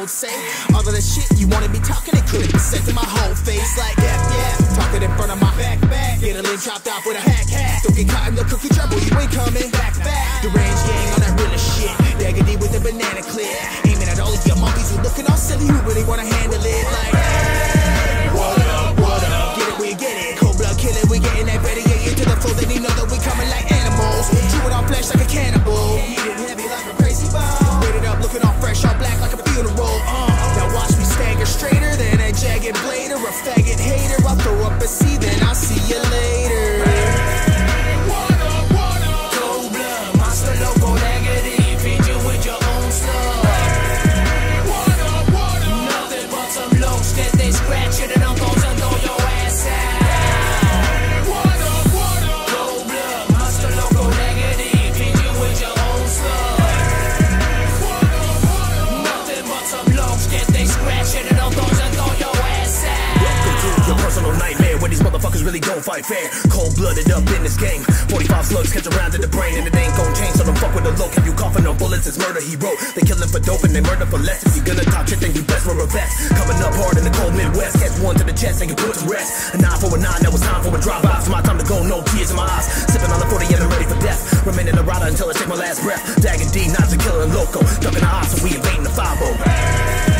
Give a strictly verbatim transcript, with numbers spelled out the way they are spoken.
would say. All of the shit you wanted me talking, it couldn't be said to my whole face. Like, yeah, yeah, talking in front of my back, back. Get a lid chopped off with a hack, hack. Don't get caught in the cookie jar, boy, you ain't coming back, back. The range gang on that realest shit. Dagger D with the banana clip. Aiming at all of your monkeys who looking all silly, who really wanna handle it. Like, hey, what up, what up? Get it, we get it. Cold blood killing, we getting that better. Yeah, into the flow, then they know that we coming like animals. Chewing on flesh like a cannibal. Eating heavy like a crazy bomb. Weighted up, looking all fresh, all black like a funeral. Uh, now watch me stagger straighter than a jagged blade or a faggot hater. I'll throw up a C, then I'll see you later. What up, what up? Cold blood, monster loco, negative. Feed you with your own stuff. What up, what up? Nothing but some locs that they scratch it and I'm gonna throw your ass out. What up, what up? Cold blood, monster loco, negative. Feed you with your own stuff. What up, what up? Nothing but some locs that they scratch it and I'm gonna throw your ass out. Welcome to your personal nightmare where these motherfuckers really don't fight fair. Cold-blooded up in this game. forty-five slugs catch around in the brain and it ain't gon' change, so don't fuck with the low. Have you coughing on bullets? It's murder he wrote. They kill him for dope and they murder for less. If you gonna talk shit, then you best wear a vest. Coming up hard in the cold Midwest. Catch one to the chest and get put to rest. A nine for a nine, now it's time for a drive-by. It's my time to go, no tears in my eyes. Sipping on the forty and I'm ready for death. Remaining a rider until I take my last breath. Dagger D, Nazi killer and loco. Ducking the odds so we invading the five oh.